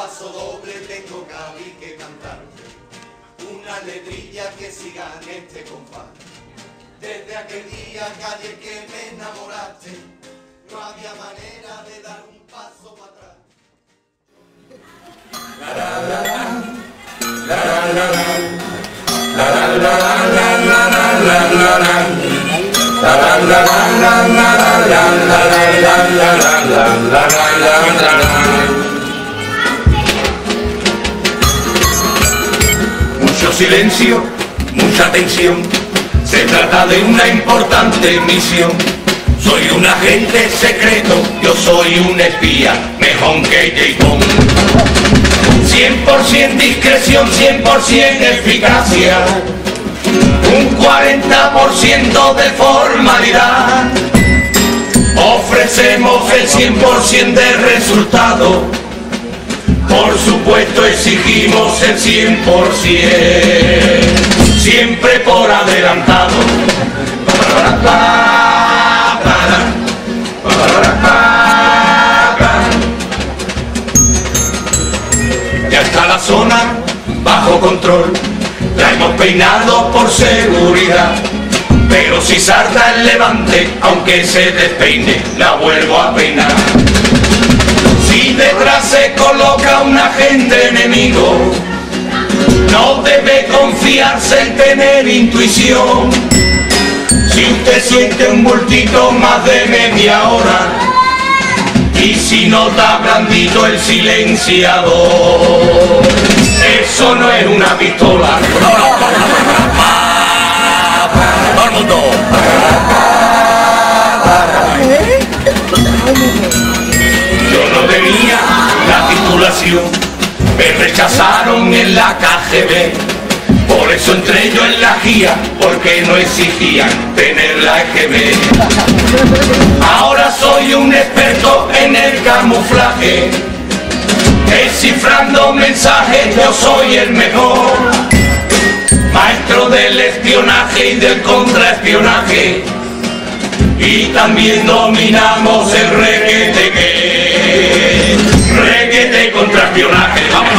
paso doble tengo que cantarte una letrilla que siga en este compás. Desde aquel día, calle, que me enamoraste, no había manera de dar un paso para atrás. Mucho silencio, mucha tensión, se trata de una importante misión. Soy un agente secreto, yo soy un espía, mejor que J. Bond. 100% discreción, 100% eficacia, un 40% de formalidad. Ofrecemos el 100% de resultado, por supuesto exigimos el 100%, siempre por adelantado. Ya está la zona bajo control, la hemos peinado por seguridad, pero si salta el levante, aunque se despeine, la vuelvo a peinar. Si detrás se coloca un agente enemigo, no debe confiarse en tener intuición. Si usted siente un bultito más de media hora, y si nota blandito el silenciador, eso no es una pistola. Todo el mundo. Yo no tenía la titulación, me rechazaron en la KGB. Por eso entré yo en la guía, porque no exigían tener la EGB. Ahora soy un experto en el camuflaje, descifrando mensajes, yo soy el mejor. Maestro del espionaje y del contraespionaje, y también dominamos el reguete, reguete contraespionaje. ¡Vámonos!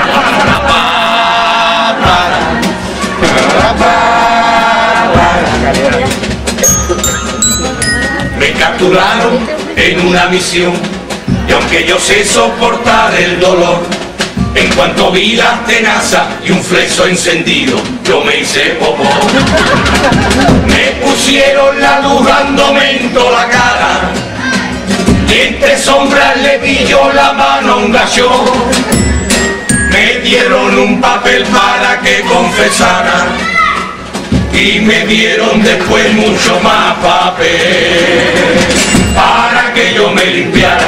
Me capturaron en una misión, y aunque yo sé soportar el dolor, en cuanto vi la tenaza y un flexo encendido, yo me hice popó. Me pusieron la luz dándome en toda la cara, y entre sombras le vi yo la mano a un gachón. Me dieron un papel para que confesara, y me dieron después mucho más papel para que yo me limpiara.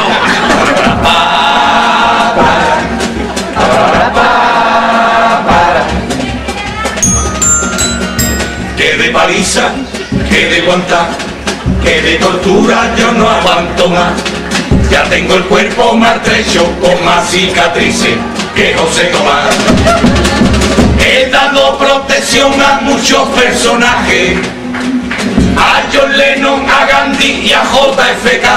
Que de paliza, que de guantar, que de tortura yo no aguanto más. Ya tengo el cuerpo maltrecho con más cicatrices que José Tomás. He dado protección a muchos personajes, a John Lennon, a Gandhi y a JFK.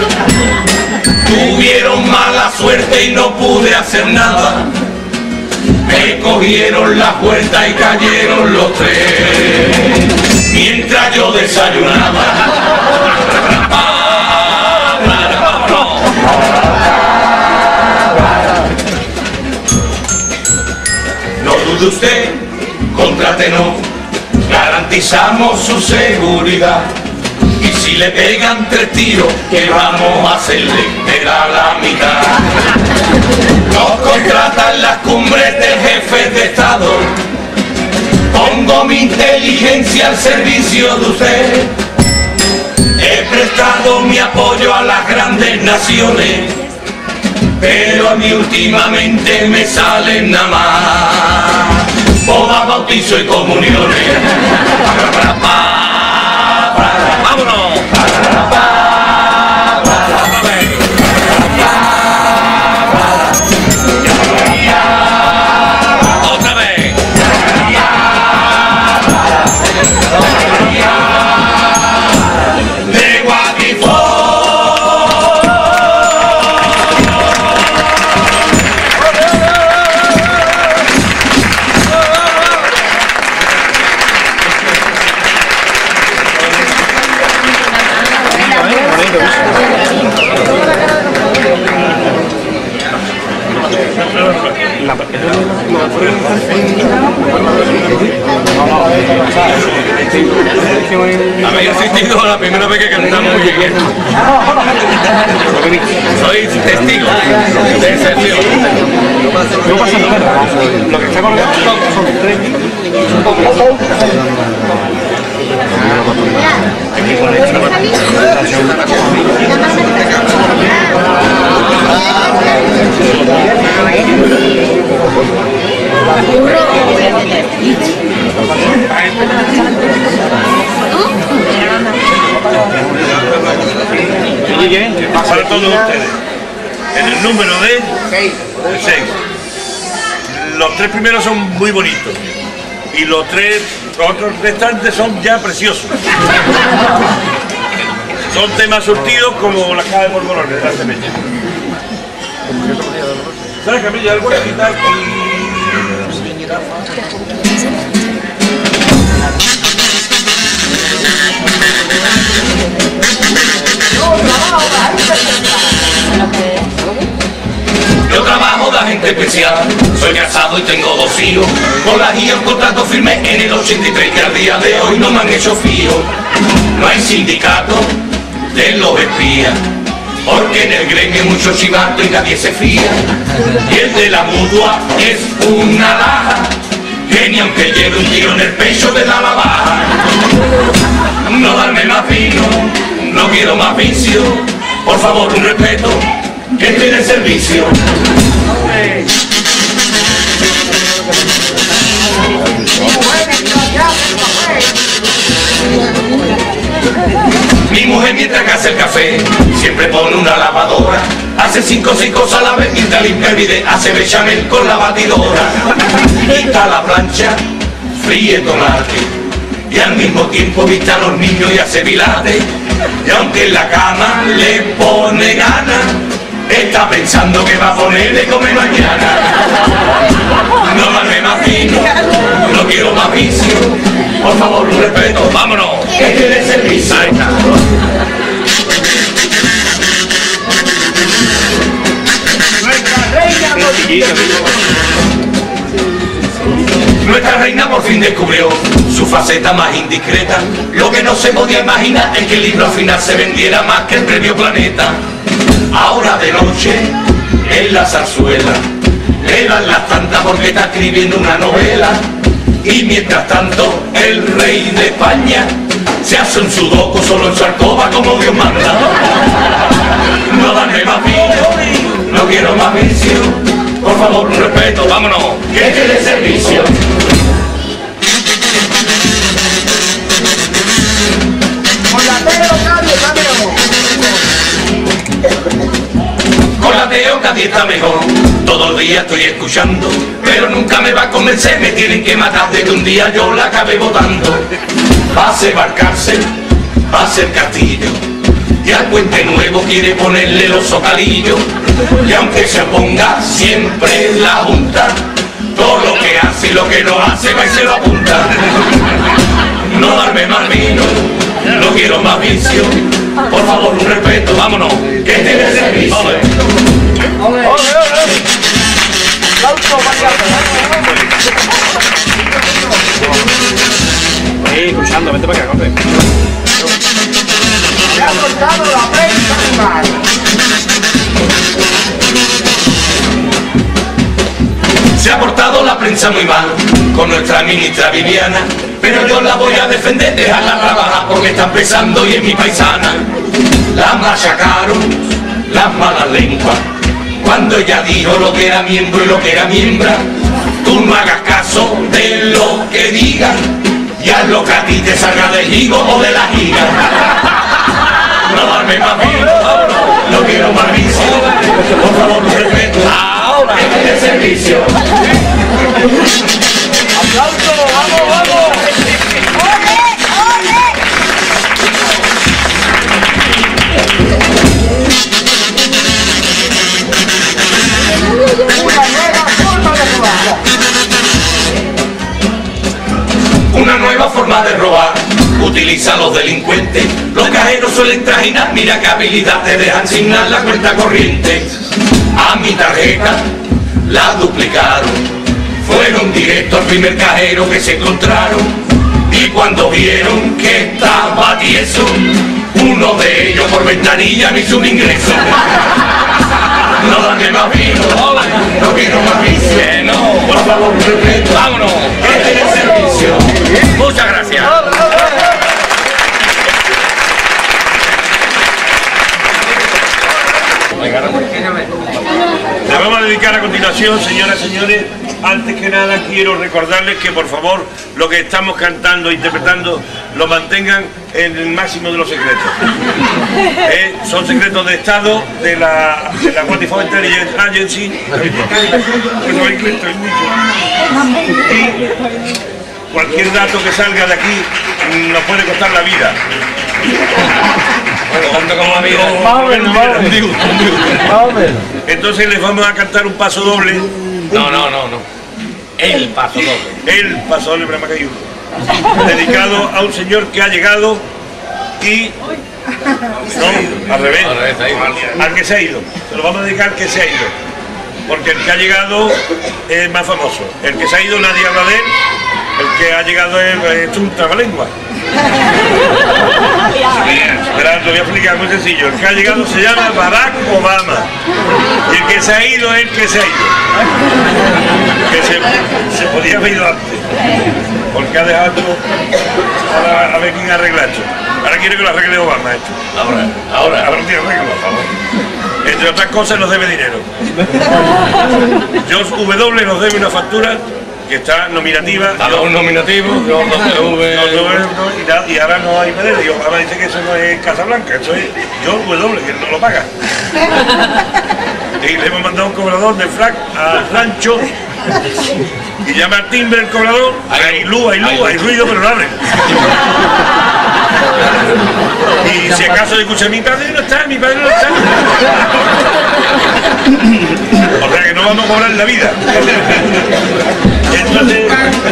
Tuvieron mala suerte y no pude hacer nada. Me cogieron la puerta y cayeron los tres, mientras yo desayunaba. No dude usted, contrátenos, garantizamos su seguridad. Y si le pegan 3 tiros, que vamos a hacerle, me da la mitad. Nos contratan las cumbres de jefes de Estado, pongo mi inteligencia al servicio de usted. He prestado mi apoyo a las grandes naciones, pero a mí últimamente me salen nada más bodas, bautizo y comuniones. ¡Vámonos! ¡Otra vez! ¡De Guadifón! Había asistido la primera vez que cantamos muy bien. Soy testigo de ese tío. No pasa nada. Lo que está colgado son 3 Para todos ustedes, en el número de 6. Los 3 primeros son muy bonitos y los otros restantes son ya preciosos. Son temas surtidos como la caja de Borbolón de la semilla. ¿Sabes, Camilla? Algo de quitar y... Yo trabajo de agente especial, soy casado y tengo 2 hijos. Con la guía un contrato firme en el 83 que al día de hoy no me han hecho fío. No hay sindicato de los espías, porque en el gremio hay mucho chivato y nadie se fía. Y el de la mutua es una laja, que ni aunque lleve un tiro en el pecho me da la baja. No darme más vino, no quiero más vicio, por favor un respeto, que estoy de servicio. Mi mujer mientras que hace el café siempre pone una lavadora, hace 5 o 6 cosas a la vez mientras limpia el bidet, hace bechamel con la batidora, quita la plancha, fríe tomate y al mismo tiempo vista a los niños y hace pilates. Y aunque en la cama le pone ganas, está pensando que va a poner de comer mañana. No darme más vino, no quiero más vicio, por favor un respeto, vámonos, que estoy de servicio. Nuestra reina por fin descubrió su faceta más indiscreta. Lo que no se podía imaginar es que el libro al final se vendiera más que el premio Planeta. Ahora de noche, en la zarzuela, le dan las tantas porque está escribiendo una novela. Y mientras tanto, el rey de España se hace un sudoku solo en su alcoba como Dios manda. No darme más vino, no quiero más vicio, por favor un respeto, vámonos, que es de servicio. Con la teo cada día está mejor, todo el día estoy escuchando, pero nunca me va a convencer, me tienen que matar de que un día yo la acabé votando. Va a ser cárcel, va a ser castillo, y al Puente Nuevo quiere ponerle los socalillos, y aunque se oponga siempre la junta, todo lo que hace y lo que no hace va y se lo apunta. No darme más vino, no quiero más vicio, por favor un respeto, vámonos, que este es el servicio. Escuchando, vente para acá, corre. Se ha cortado la prensa animal. Se ha portado la prensa muy mal con nuestra ministra Viviana, pero yo la voy a defender, dejarla trabajar porque está empezando y es mi paisana. La machacaron las malas lenguas cuando ella dijo lo que era miembro y lo que era miembra. Tú no hagas caso de lo que digan y haz lo que a ti te salga del higo o de la giga. No darme más vino, no quiero más vicio, por favor un respeto, ahora este es el servicio. ¡Aplauso! ¡Vamos, vamos! Una nueva forma de robar, utilizan los delincuentes. Los cajeros suelen trajinar, mira qué habilidad, te dejan asignar la cuenta corriente. A mi tarjeta la duplicaron, fueron directo al primer cajero que se encontraron, y cuando vieron que estaba tieso, uno de ellos por ventanilla me hizo un ingreso. No dame más vino, no quiero más vicio, no, por favor, repito, vámonos, este es el servicio. Muchas gracias. Le vamos a dedicar a continuación, señoras y señores. Antes que nada quiero recordarles que por favor lo que estamos cantando e interpretando lo mantengan en el máximo de los secretos. Son secretos de Estado de la Quantified Intelligence Agency. Y cualquier dato que salga de aquí nos puede costar la vida. Tanto como la vida. Entonces les vamos a cantar un paso doble. No. El paso doble. El paso doble, pero me ha caído. Dedicado a un señor que ha llegado y... No, al revés. Al que se ha ido. Se lo vamos a dedicar al que se ha ido. Porque el que ha llegado es más famoso. El que se ha ido nadie habla de él. El que ha llegado es un trabalengua. Verás, lo voy a explicar muy sencillo. El que ha llegado se llama Barack Obama. Y el que se ha ido es el que se ha ido. Que se podía haber ido antes. Porque ha dejado a ver quién arregla esto. Ahora quiere que lo arregle Obama esto. Ahora tiene arreglo, por favor. Entre otras cosas nos debe dinero. George W. nos debe una factura que está nominativa. Estaba un nominativo, y ahora no hay manera. Y Obama dice que eso no es Casablanca, eso es George W, que no lo paga. Y le hemos mandado un cobrador de frac al rancho y llama al timbre el cobrador. Hay luz, hay ruido, pero no abre. Y si acaso escucha, mi padre no está. O sea que no vamos a cobrar en la vida. Entonces,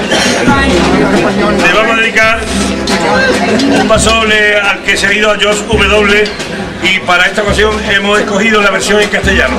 le vamos a dedicar un pasoble al que se ha ido, a George W. Y para esta ocasión hemos escogido la versión en castellano.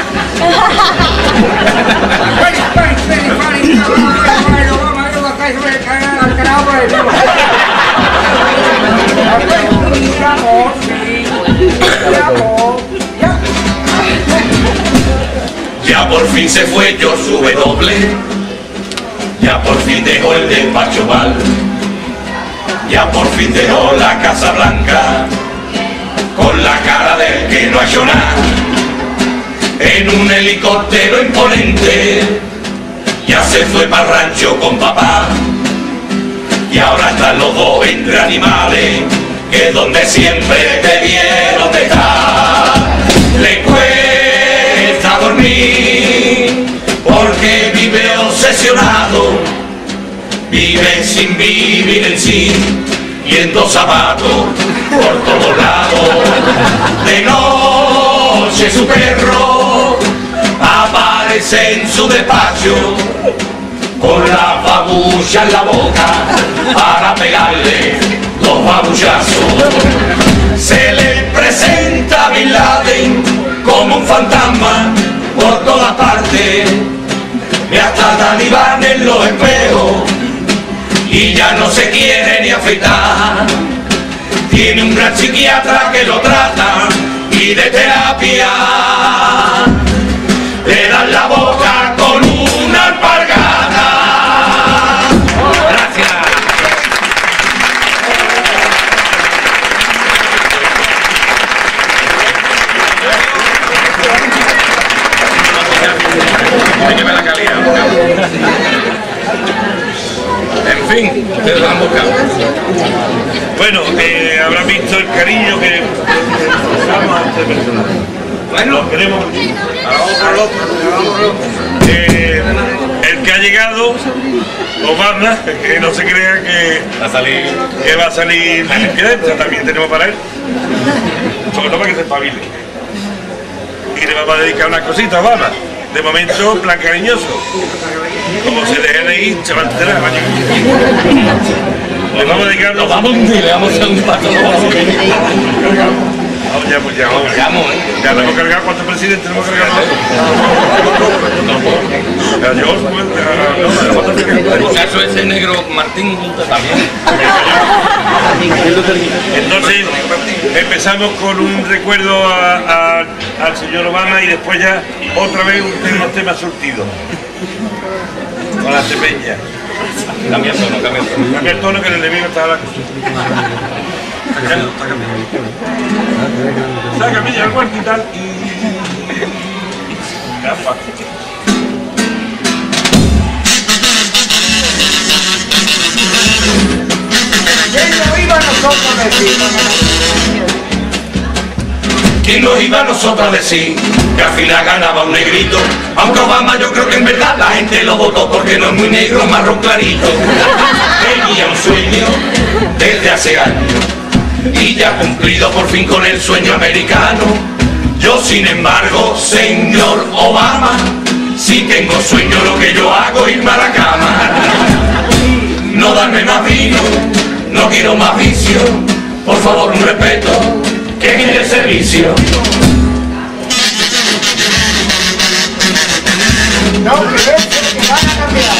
Ya por fin se fue George W. Ya por fin dejó el despacho Oval. Ya por fin dejó la Casa Blanca con la cara del que no ha hecho nada. En un helicóptero imponente ya se fue para el rancho con papá. Y ahora están los dos entre animales, que es donde siempre debieron de estar. Le cuesta dormir porque vive obsesionado, vive sin vivir en sí, viendo zapatos por todos lados. De noche su perro aparece en su despacho con la babucha en la boca para pegarle los babuchazos. Se le presenta a Bin Laden como un fantasma por todas partes, y hasta talibán en los espejos, y ya no se quiere ni afeitar. Tiene un gran psiquiatra que lo trata y de terapia le dan la boca con una alpargata. Gracias. Hay que ver la calidad. En fin, ustedes lo han buscado. Bueno, habrán visto el cariño que damos a este personaje. Bueno, lo queremos. El que ha llegado, Obama, que no se crea que va a salir limpio, también tenemos para él. Sobre todo para que se espabile. Y le vamos a dedicar unas cositas a Obama. De momento, plan cariñoso. Como se deje de ir, se va a enterar. Le vamos a dedicar... Nos vamos a hundir, le vamos a hacer un paso. Vamos ya, pues ya, vamos. Cargamos, Ya lo hemos cargado. ¿Cuántos presidentes hemos cargado? Ya, yo, El caso ese negro Martín también. entonces, empezamos con un recuerdo al señor Obama y después ya otra vez unos temas surtidos. Con la cepeña. Cambia el tono, cambia el tono. Cambia el tono que el enemigo está hablando. Sácame ya el cuarto y tal. Gafas. ¿Quién nos iba a nosotros a decir que al final ganaba un negrito? Aunque Obama yo creo que en verdad la gente lo votó porque no es muy negro, marrón clarito. Tenía un sueño desde hace años y ya cumplido por fin con el sueño americano. Yo sin embargo, señor Obama, si tengo sueño lo que yo hago es irme a la cama. No darme más vino, no quiero más vicio, por favor un respeto, que quiere el servicio. No, que van a cambiar.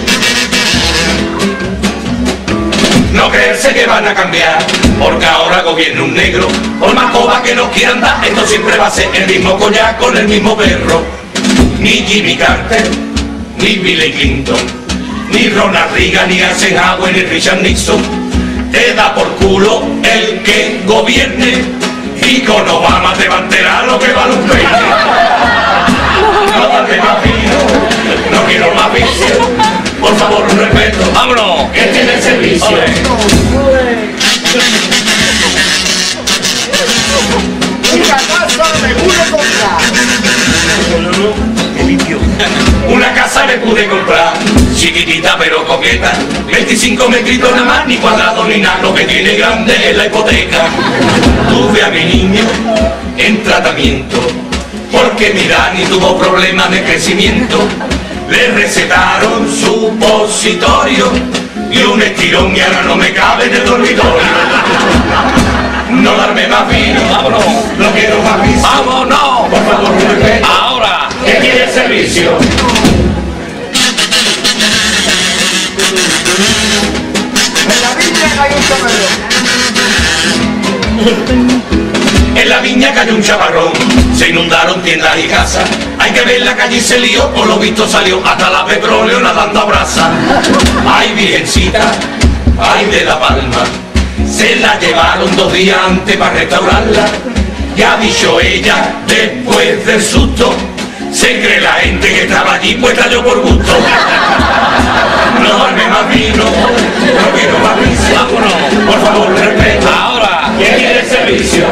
No creerse que van a cambiar, porque ahora gobierna un negro. Por más coba que nos quieran dar, esto siempre va a ser el mismo collar con el mismo perro. Ni Jimmy Carter, ni Bill Clinton, ni Ronald Reagan, ni Eisenhower, ni Richard Nixon. Te da por culo el que gobierne y con Obama te va a enterar lo que vale un peine. No dame más vino, no quiero más vicio, por favor un respeto, vámonos, que tiene el servicio. Mira, casa me pude comprar. Una casa me pude comprar, chiquitita pero coqueta, 25 metritos nada más, ni cuadrado ni nada, lo que tiene grande es la hipoteca. Tuve a mi niño en tratamiento, porque mi Dani tuvo problemas de crecimiento. Le recetaron supositorio y un estirón y ahora no me cabe en el dormitorio. No darme más vino, vámonos, no quiero más vicio. Vámonos, por favor, un respeto. Ahora, ¿qué quiere el servicio? En la viña hay un chamarrón. En la viña cayó un chaparrón, se inundaron tiendas y casas. Hay que ver la calle y se lió, por lo visto salió hasta la petróleo nadando a brasa. Ay, virgencita, ay de La Palma, se la llevaron 2 días antes para restaurarla. Ya ha dicho ella, después del susto, se cree la gente que estaba allí, pues cayó por gusto. No darme más vino, no quiero más vicio. Vámonos, por favor, respeto. Ahora, ¿quién quiere el servicio?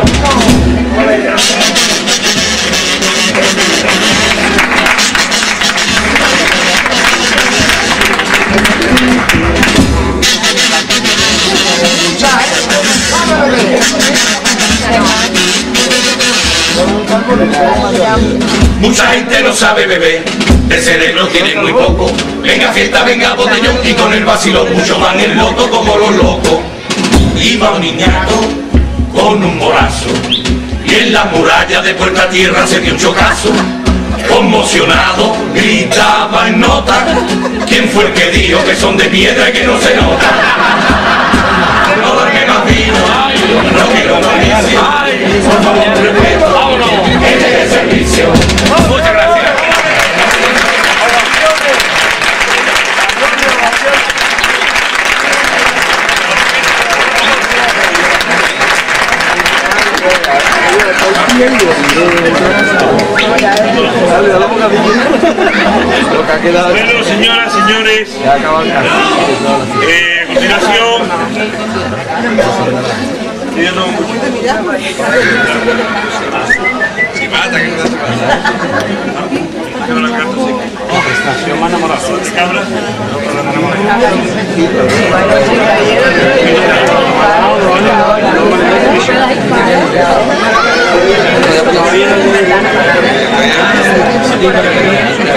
Mucha gente no sabe beber, de cerebro tienen muy poco. Venga fiesta, venga botellón y con el vacilón mucho van el loco como los locos. Iba un niñato con un morazo y en la muralla de Puerta Tierra se dio un chocazo. Conmocionado gritaba en nota, ¿quién fue el que dijo que son de piedra y que no se nota? No darme más vino, no quiero más vicio, por favor respeto, vámonos, este es el servicio. Muchas gracias. Bueno, señoras, señores, a continuación,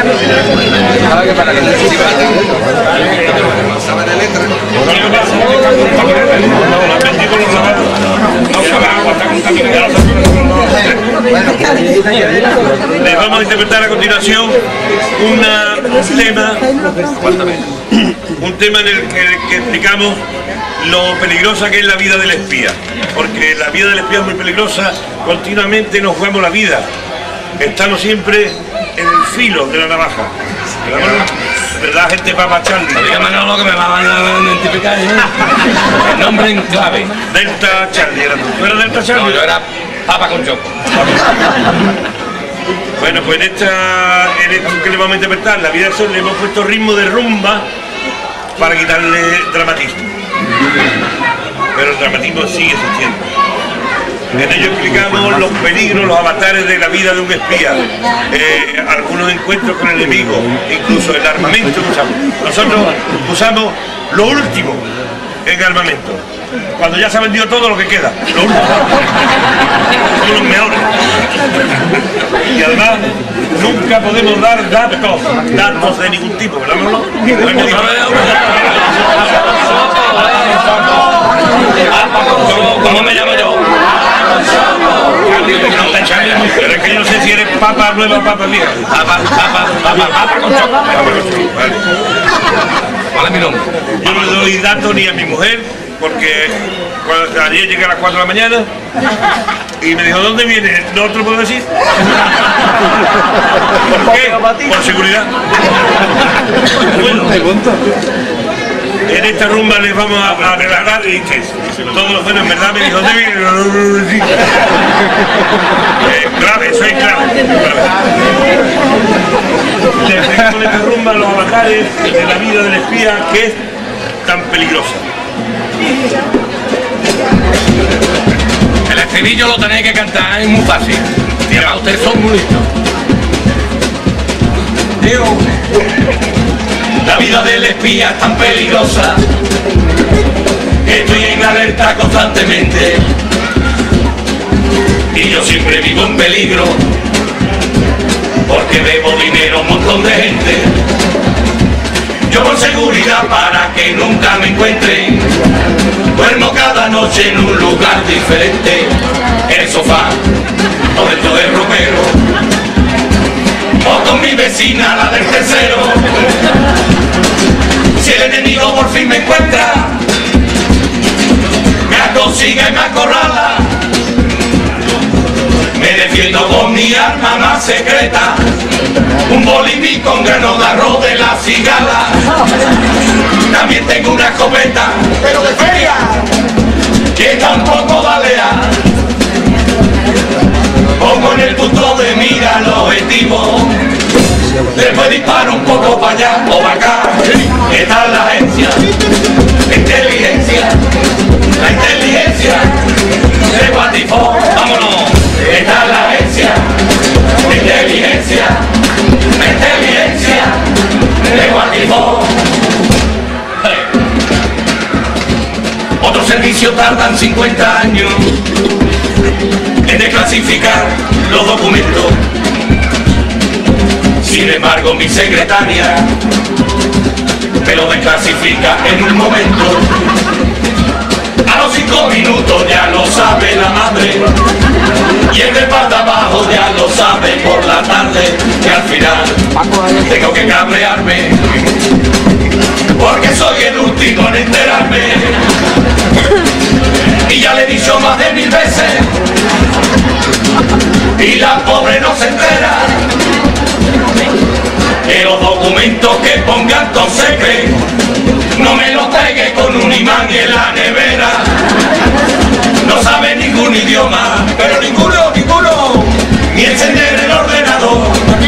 para que Les vamos a interpretar a continuación un tema en el que explicamos lo peligrosa que es la vida del espía, porque la vida del espía es muy peligrosa, continuamente nos jugamos la vida, estamos siempre en el filo de la navaja. ¿Verdad, gente? Papa Charlie. Dígame no, que me va a identificar el nombre en clave. Delta Charlie, ¿tú eras Delta Charlie? No, yo era Papa con Choco. Bueno, pues en esto que le vamos a interpretar, la vida del sol, le hemos puesto ritmo de rumba para quitarle dramatismo. Pero el dramatismo sigue existiendo. En ello explicamos los peligros, los avatares de la vida de un espía, algunos encuentros con el enemigo, incluso el armamento que usamos. Nosotros usamos lo último en armamento, cuando ya se ha vendido todo lo que queda, lo último. Somos los mejores. Y además, nunca podemos dar datos de ningún tipo, ¿verdad? ¿Cómo me llamo yo? Pero es que yo no sé si eres papa nueva o papa vieja. Papa con Choco. Vale. ¿Cuál es mi nombre? Yo no le doy datos ni a mi mujer, porque ayer llegué a las 4 de la mañana y me dijo, ¿dónde viene? No te lo puedo decir. ¿Por qué? Por seguridad. Bueno, en esta rumba les vamos a regalar y que todos los buenos, en verdad, me dijo, ¿dónde viene? Grave, soy grave. Les dejo en esta rumba los avatares de la vida del espía, que es tan peligrosa. El estribillo lo tenéis que cantar, es muy fácil. Y además ustedes son muy listos. La vida del espía es tan peligrosa que estoy en alerta constantemente y yo siempre vivo en peligro porque debo dinero a un montón de gente. Yo por seguridad, para que nunca me encuentren, duermo cada noche en un lugar diferente, en el sofá o dentro del ropero o con mi vecina, la del tercero. Si el enemigo por fin me encuentra, me atosiga y me acorrala, me defiendo con mi arma más secreta, un boliví con grano de arroz de la cigala. También tengo una escopeta, pero de feria, que tampoco balea. Pongo en el punto de mira el objetivo, después disparo un poco para allá o para acá. Está la agencia de inteligencia, la inteligencia de Guatifó. Vámonos. Está la agencia de inteligencia, la inteligencia de Guatifó. Otros servicios tardan 50 años en desclasificar los documentos. Sin embargo, mi secretaria me lo desclasifica en un momento. A los 5 minutos ya lo sabe la madre y el de para abajo ya lo sabe por la tarde. Y al final tengo que cabrearme porque soy el último en enterarme. Y ya le he dicho más de 1000 veces y la pobre no se entera que los documentos que pongan top secret no me los pegue con un imán y en la nevera. No sabe ningún idioma, pero ninguno, ni encender el ordenador,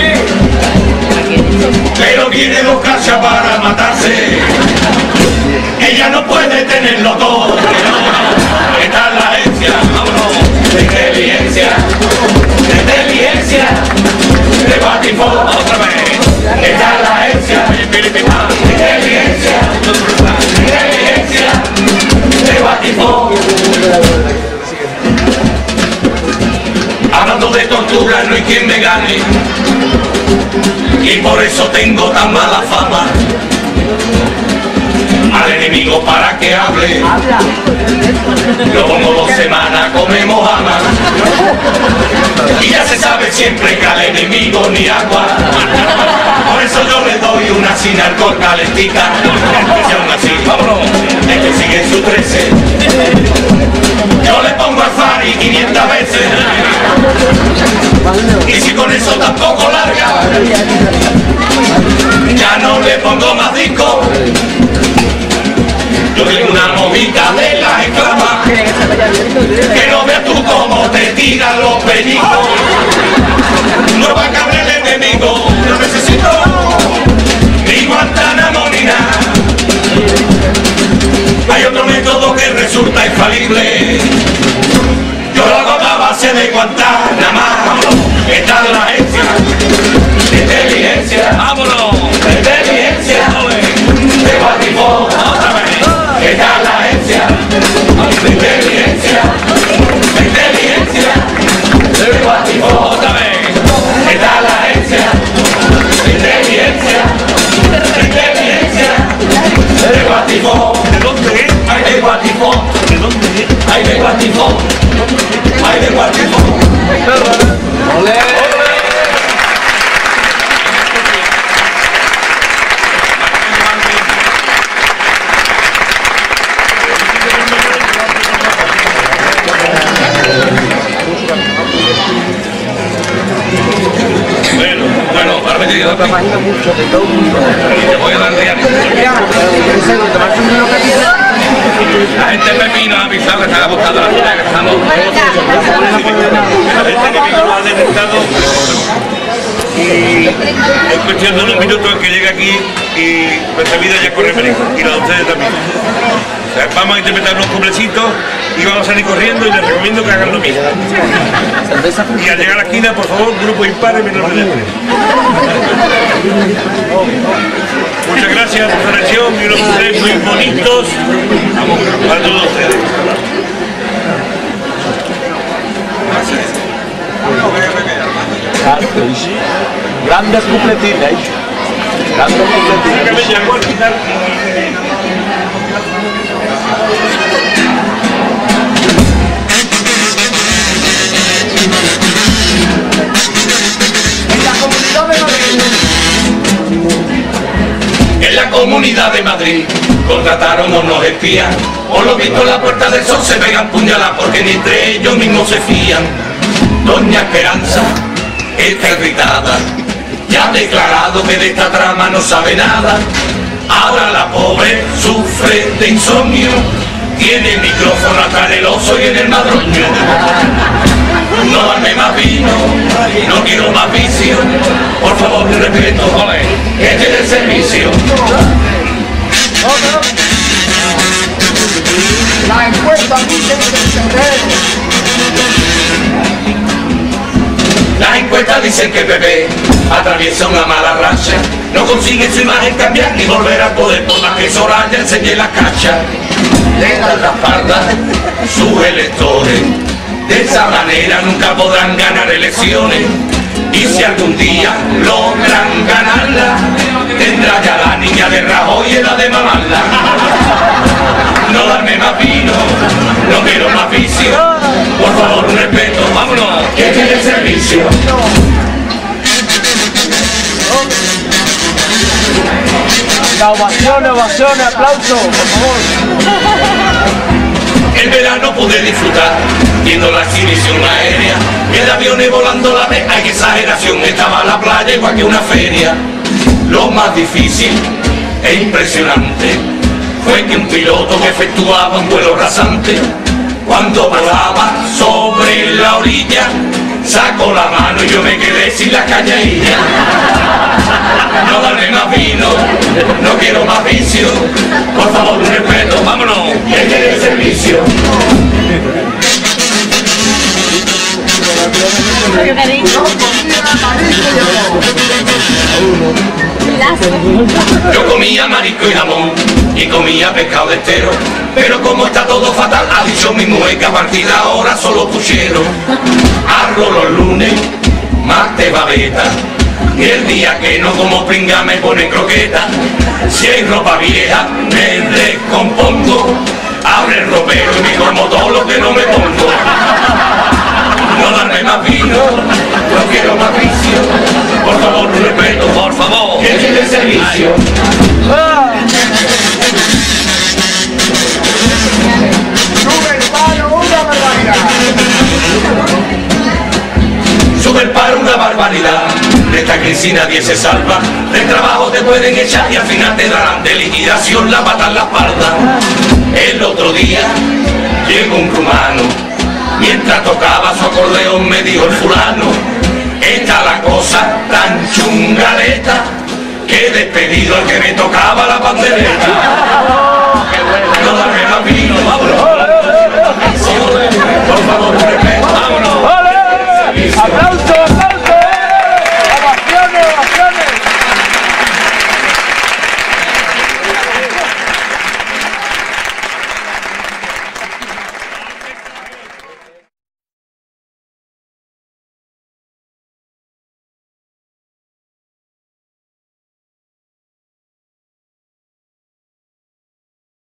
pero tiene 2 cachas para matarse. Ella no puede tenerlo todo. Está en la agencia, vámonos, de inteligencia, de Guatifó. Otra vez. Está en la agencia, de inteligencia, de Guatifó. Hablando de tortura, no hay quien me gane, y por eso tengo tan mala fama. al enemigo para que hable. Lo pongo 2 semanas, comemos ama. Y ya se sabe siempre que al enemigo ni agua. Por eso yo le doy una sin alcohol calentica. Y aún así, vámonos, es que sigue en su 13. Yo le pongo al Fari 500 veces. Y si con eso tampoco larga, ya no le pongo más disco. Yo tengo una movida de la esclava, que no veas tú cómo te tiran los peñicos. No va a caber el enemigo, no necesito ni Guantánamo ni nada. Hay otro método que resulta infalible. Yo lo hago a base de Guantánamo. Está en la agencia de inteligencia. Vámonos, de inteligencia. De Guatifón, otra vez. Está en la agencia de inteligencia. De inteligencia. De Guatifón, otra vez. Está en la agencia de inteligencia. De inteligencia. De Guatifón. ¿De dónde es? Ay, de Guatifón. ¿De dónde es? Ay, de Guatifón. Ay, de Guatifón. ¡Olé! Bueno, ahora me digo, te voy a dar diario. La gente de Pepino ha avisado que estaba buscando la ciudad, que estamos... El enemigo lo ha detectado y es cuestión de unos minutos en que llegue aquí y nuestra vida ya corre peligro, y la de ustedes también. O sea, vamos a interpretar unos cuplecitos y vamos a salir corriendo y les recomiendo que hagan lo mismo. Y al llegar a la esquina, por favor, grupo impar y menor de 3. Muchas gracias por su atención y unos cuplés muy bonitos. Vamos, para todos ustedes. Grandes cupletines. Grandes cupletines. En la Comunidad de Madrid contrataron unos espías. Por lo visto en la Puerta del Sol se pegan puñaladas porque ni entre ellos mismos se fían. Doña Esperanza está irritada, ya ha declarado que de esta trama no sabe nada. Ahora la pobre sufre de insomnio, tiene el micrófono hasta en el oso y en el madroño. No darme más vino, no quiero más vicio, por favor, mi respeto, que este es el servicio. La encuesta dice que Las encuestas dicen que Pepe atraviesa una mala racha, no consigue su imagen cambiar ni volver al poder, por más que Soraya enseñe las cachas. Le dan la espalda sus electores, de esa manera nunca podrán ganar elecciones. Y si algún día logran ganarla, tendrá ya la niña de Rajoy y la de mamarla. No darme más vino, no quiero más vicio, por favor un respeto, vámonos, que este es el servicio. Ovaciones, aplausos, por favor. El verano pude disfrutar viendo la exhibición aérea, el avión volando la vez, hay exageración, estaba la playa igual que una feria. Lo más difícil e impresionante fue que un piloto que efectuaba un vuelo rasante, cuando volaba sobre la orilla, sacó la mano y yo me quedé sin la cañadilla. No darme más vino, no quiero más vicio, por favor un respeto, vámonos, que este es el servicio. Yo comía marisco y jamón y comía pescado de estero, pero como está todo fatal, ha dicho mi mujer que a partir de ahora solo puchero. Arroz los lunes, martes babeta, Y el día que no como pringa me pone croqueta. Si hay ropa vieja me descompongo. Abre el ropero y me como todo lo que no me pongo. No darme más vino, no quiero más vicio. Por favor, un respeto, por favor, que eche de servicio. Sube el palo, una barbaridad. Sube el paro, una barbaridad. De esta crisis nadie se salva. Del trabajo te pueden echar y al final te darán de liquidación la pata en la espalda. El otro día llegó un rumano. Mientras tocaba su acordeón me dijo el fulano: está la cosa tan chungaleta que he despedido al que me tocaba la pandereta. No darme más vino, vámonos.